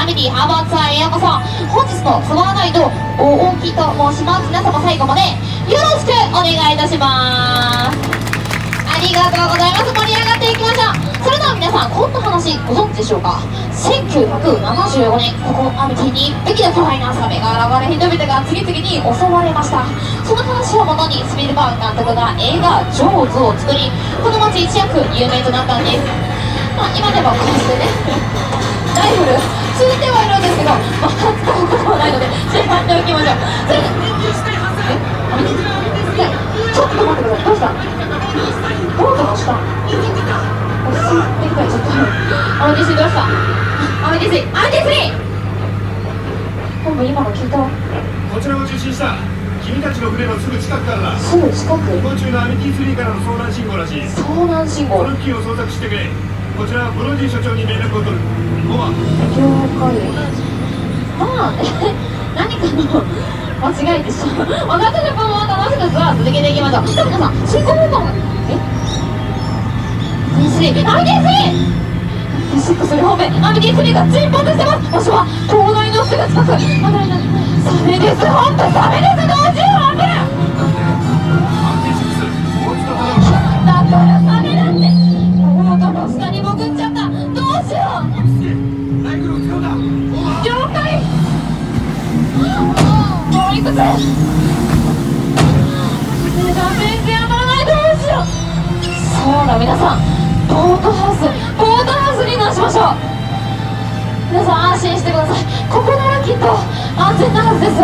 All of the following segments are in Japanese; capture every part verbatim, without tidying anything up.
アミティハーバーツアーへようこそ。本日のツアーガイド大木と申します。皆様最後までよろしくお願いいたします。ありがとうございます。盛り上がっていきましょう。それでは皆さん、こんな話ご存知でしょうか。せんきゅうひゃくななじゅうごねん、ここアミティに一匹の巨大なサメが現れ、人々が次々に襲われました。その話をもとにスピルバーグ監督が映画「ジョーズ」を作り、この街一躍有名となったんです。まあ、今でもこうしてねライフルついてはいるんですけど、まだ使うことはないのでしまっておきましょう。それでえアミティちょっと待ってください。どうしたボートの下落ち着いてください。ちょっとアミティスどうしたアミティスアミティス本部今の聞いた。 こちらを受信した。君たちの船のすぐ近くからだ。 すぐ近く。 飛行中のアミティスリーからの遭難信号らしい。 遭難信号。 この付近を捜索してくれ。こちらはブロディ所長に連絡を取る。オーバー。 了解。まあ何かの間違いでしょ。私たちのも楽しくツアー続けていきましょう。でも皆さん進行方向がえアミティスリーアミティスリーシックス方面アミティスリーが沈没してます。場所は灯台のすぐ近く。あれなサメです。本当サメです。どうしよう。危ない。だからサメだって。ボートの下に潜っちゃった。どうしよう。了解。もういくつ。ダメージ当たらない。どうしよう。そうだ皆さん、ボートハウスボートハウスに直しましょう。皆さん安心してください。ここならきっと安全なはずです。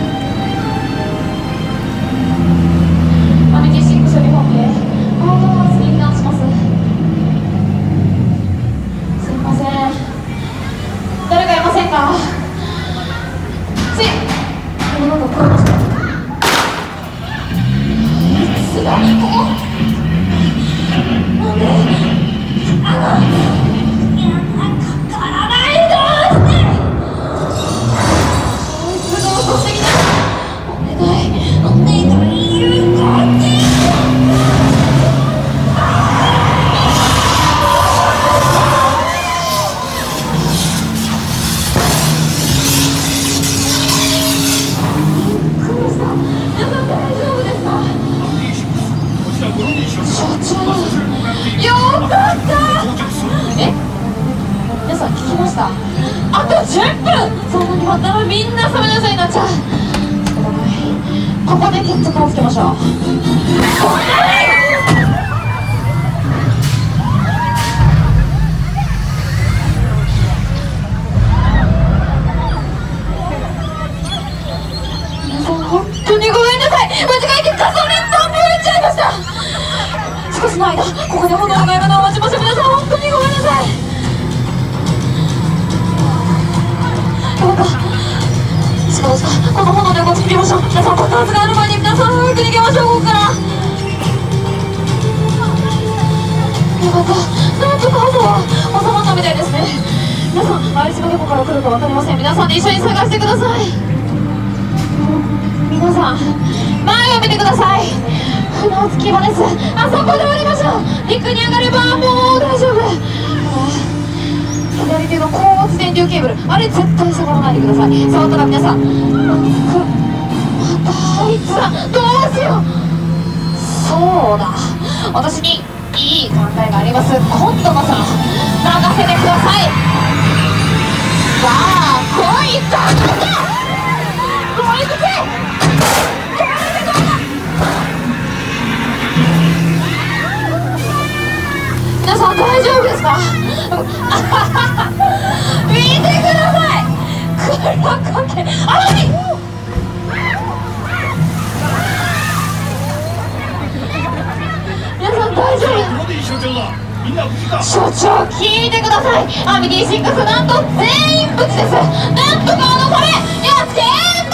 アミティシック処理本部へボートハウスに避難します。すいません、誰かいませんか。ついこの中聞こえました。すがりこなんであのあとじゅっぷん。そんなに待ったらみんなサメのせいになっちゃう。仕方ない。ここで決着をつけましょう。皆さん本当にごめんなさい。間違えてガソリンポンプを入れちゃいました。少しの間ここで炎が上がるのを待ちましょう。皆さん本当にごめんなさい。しかもしかこの炎でこっちに逃げましょう。皆さん爆発がある前に皆さん早く逃げましょう。ここからよかった。なんとか炎は収まったみたいですね。皆さんあいつがどこから来るか分かりません。皆さんで一緒に探してください。皆さん前を見てください。船着き場です。あそこで降りましょう。陸に上がればもう大丈夫。左手の高圧電流ケーブル、あれ絶対触らないでください。触ったら皆さんまたあいつだ。どうしよう。そうだ、私にいい考えがあります。今度こそ任せてください。さあ来い。だこいつせ皆さん大丈夫ですか。見てください。黒かけあらに皆さん大丈夫。所長聞いてください。アミティシックスなんと全員無事です。なんとかあのサメいや全部